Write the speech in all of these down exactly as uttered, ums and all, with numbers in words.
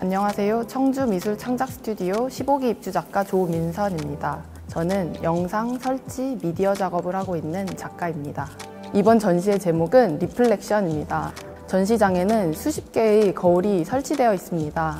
안녕하세요. 청주미술창작스튜디오 십오 기 입주작가 조민선입니다. 저는 영상, 설치, 미디어 작업을 하고 있는 작가입니다. 이번 전시의 제목은 리플렉션입니다. 전시장에는 수십 개의 거울이 설치되어 있습니다.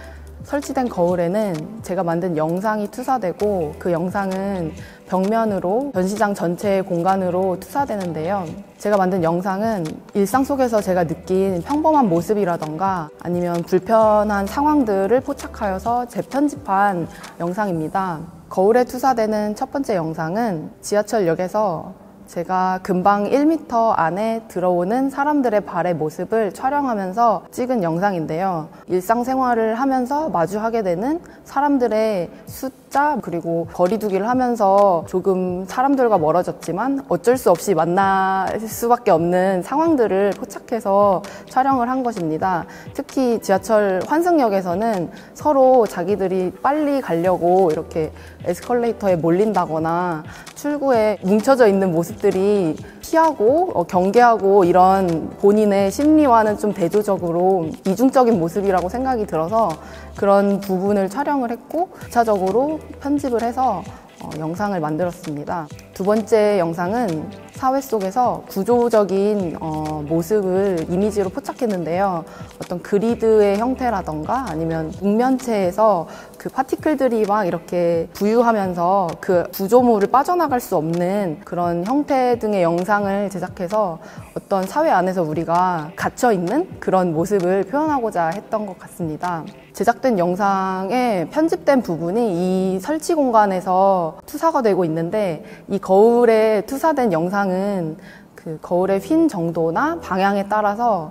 설치된 거울에는 제가 만든 영상이 투사되고 그 영상은 벽면으로 전시장 전체의 공간으로 투사되는데요. 제가 만든 영상은 일상 속에서 제가 느낀 평범한 모습이라던가 아니면 불편한 상황들을 포착하여서 재편집한 영상입니다. 거울에 투사되는 첫 번째 영상은 지하철역에서 제가 금방 일 미터 안에 들어오는 사람들의 발의 모습을 촬영하면서 찍은 영상인데요. 일상생활을 하면서 마주하게 되는 사람들의 숫자 그리고 거리두기를 하면서 조금 사람들과 멀어졌지만 어쩔 수 없이 만날 수밖에 없는 상황들을 포착해서 촬영을 한 것입니다. 특히 지하철 환승역에서는 서로 자기들이 빨리 가려고 이렇게 에스컬레이터에 몰린다거나 출구에 뭉쳐져 있는 모습들이 피하고 어, 경계하고 이런 본인의 심리와는 좀 대조적으로 이중적인 모습이라고 생각이 들어서 그런 부분을 촬영을 했고 이 차적으로 편집을 해서 어, 영상을 만들었습니다. 두 번째 영상은 사회 속에서 구조적인 어, 모습을 이미지로 포착했는데요. 어떤 그리드의 형태라던가 아니면 목면체에서 그 파티클들이 막 이렇게 부유하면서 그 구조물을 빠져나갈 수 없는 그런 형태 등의 영상을 제작해서 어떤 사회 안에서 우리가 갇혀있는 그런 모습을 표현하고자 했던 것 같습니다. 제작된 영상에 편집된 부분이 이 설치 공간에서 투사가 되고 있는데 이 거울에 투사된 영상은 그 거울의 휜 정도나 방향에 따라서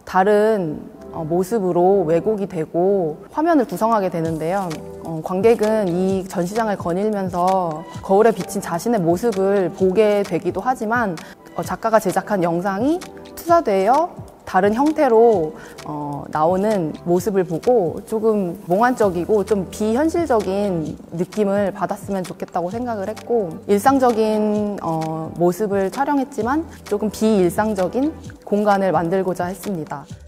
다른 모습으로 왜곡이 되고 화면을 구성하게 되는데요. 어, 관객은 이 전시장을 거닐면서 거울에 비친 자신의 모습을 보게 되기도 하지만 어, 작가가 제작한 영상이 투사되어 다른 형태로 어, 나오는 모습을 보고 조금 몽환적이고 좀 비현실적인 느낌을 받았으면 좋겠다고 생각을 했고 일상적인 어, 모습을 촬영했지만 조금 비일상적인 공간을 만들고자 했습니다.